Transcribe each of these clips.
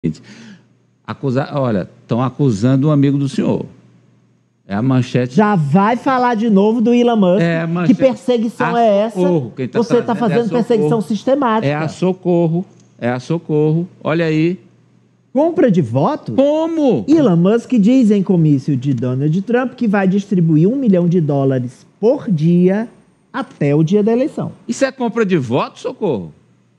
Olha, estão acusando um amigo do senhor. É a manchete. Já vai falar de novo do Elon Musk. Que perseguição é essa? Você está fazendo perseguição sistemática. É a Socorro. Olha aí. Compra de votos? Como? Elon Musk diz em comício de Donald Trump que vai distribuir $1 milhão por dia até o dia da eleição. Isso é compra de votos, Socorro?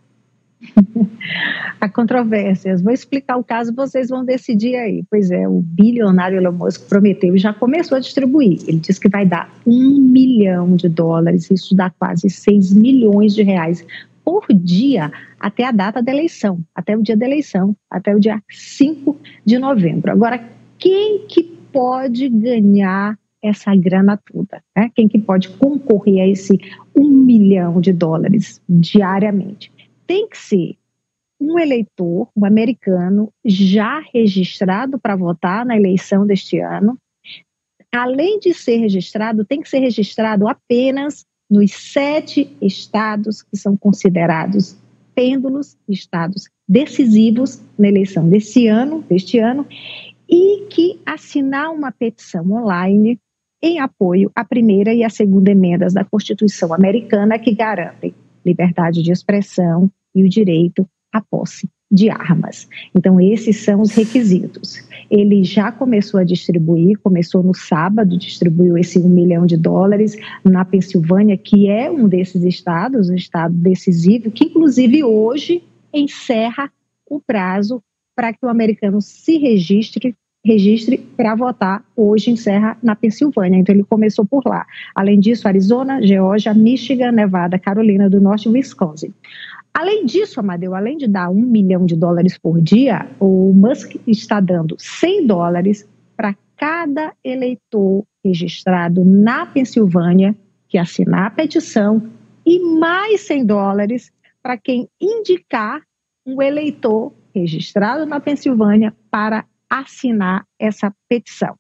Há controvérsias. Vou explicar o caso, vocês vão decidir aí. Pois é, o bilionário Elon Musk prometeu e já começou a distribuir. Ele disse que vai dar $1 milhão, isso dá quase 6 milhões de reais por dia até a data da eleição, até o dia da eleição, até o dia 5 de novembro. Agora, quem que pode ganhar essa grana toda, né? Quem que pode concorrer a esse $1 milhão diariamente? Tem que ser um eleitor, um americano, já registrado para votar na eleição deste ano. Além de ser registrado, tem que ser registrado apenas nos 7 estados que são considerados pêndulos, estados decisivos na eleição deste ano, e que assinar uma petição online em apoio à primeira e à segunda emendas da Constituição americana, que garantem liberdade de expressão e o direito à posse de armas. Então, esses são os requisitos. Ele já começou a distribuir, começou no sábado, distribuiu esse $1 milhão na Pensilvânia, que é um desses estados, um estado decisivo, que inclusive hoje encerra o prazo para que o americano se registre para votar. Hoje encerra na Pensilvânia, então ele começou por lá. Além disso, Arizona, Geórgia, Michigan, Nevada, Carolina do Norte e Wisconsin. Além disso, Amadeu, além de dar $1 milhão por dia, o Musk está dando $100 para cada eleitor registrado na Pensilvânia que assinar a petição e mais $100 para quem indicar um eleitor registrado na Pensilvânia para assinar essa petição.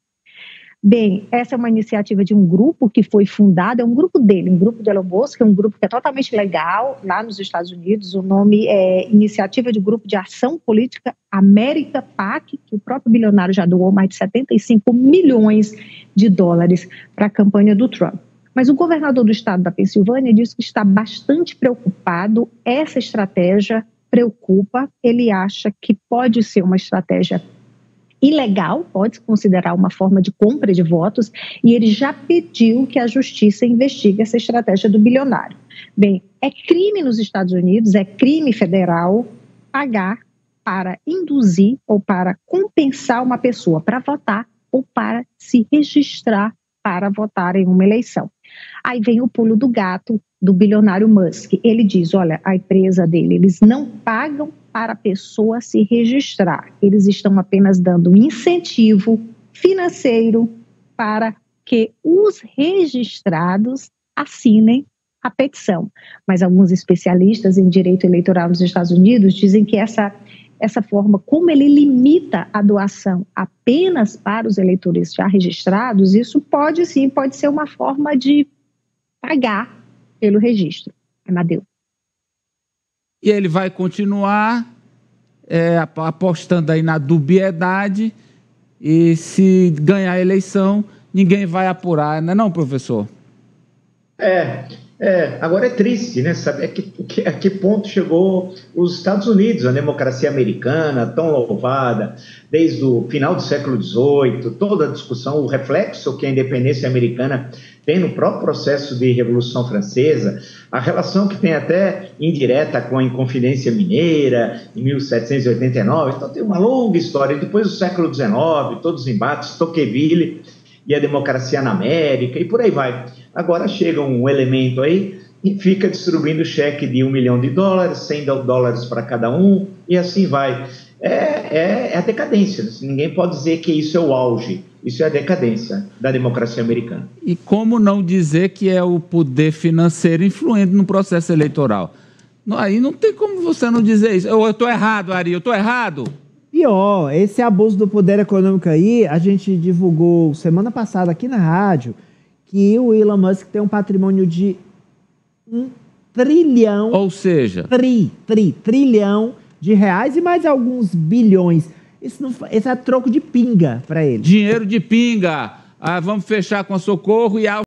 Bem, essa é uma iniciativa de um grupo que foi fundado, é um grupo dele, um grupo de Elon Musk, um grupo que é totalmente legal lá nos Estados Unidos. O nome é Iniciativa de Grupo de Ação Política América PAC, que o próprio bilionário já doou mais de $75 milhões para a campanha do Trump. Mas o governador do estado da Pensilvânia disse que está bastante preocupado. Essa estratégia preocupa, ele acha que pode ser uma estratégia ilegal, pode-se considerar uma forma de compra de votos, e ele já pediu que a justiça investigue essa estratégia do bilionário. Bem, é crime nos Estados Unidos, é crime federal pagar para induzir ou para compensar uma pessoa para votar ou para se registrar para votar em uma eleição. Aí vem o pulo do gato do bilionário Musk. Ele diz, olha, a empresa dele, eles não pagam para a pessoa se registrar. Eles estão apenas dando um incentivo financeiro para que os registrados assinem a petição. Mas alguns especialistas em direito eleitoral nos Estados Unidos dizem que essa forma, como ele limita a doação apenas para os eleitores já registrados, isso pode ser uma forma de pagar pelo registro. Amadeu. E ele vai continuar apostando aí na dubiedade, e se ganhar a eleição, ninguém vai apurar, não é não, professor? Agora é triste, né, saber a que ponto chegou os Estados Unidos, a democracia americana, tão louvada, desde o final do século XVIII, toda a discussão, o reflexo que a independência americana tem no próprio processo de Revolução Francesa, a relação que tem até indireta com a Inconfidência Mineira, em 1789, então tem uma longa história. Depois do século XIX, todos os embates, Tocqueville e a democracia na América, e por aí vai. Agora chega um elemento aí e fica distribuindo cheque de $1 milhão, $100 para cada um, e assim vai. É a decadência. Ninguém pode dizer que isso é o auge. Isso é a decadência da democracia americana. E como não dizer que é o poder financeiro influente no processo eleitoral? Aí não tem como você não dizer isso. Eu estou errado, Ari, eu estou errado? Pior, esse abuso do poder econômico aí, a gente divulgou semana passada aqui na rádio que o Elon Musk tem um patrimônio de $1 trilhão. Ou seja... trilhão de reais e mais alguns bilhões. Esse é troco de pinga para ele. Dinheiro de pinga. Vamos fechar com a Socorro e a